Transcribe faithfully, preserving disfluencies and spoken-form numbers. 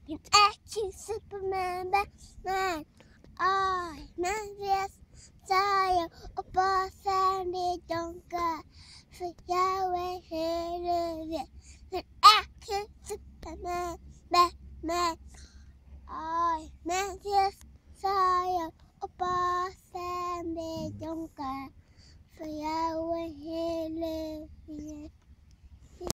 It's actually Superman, Batman. I manifest desire, upon Sandy Donka. For ya.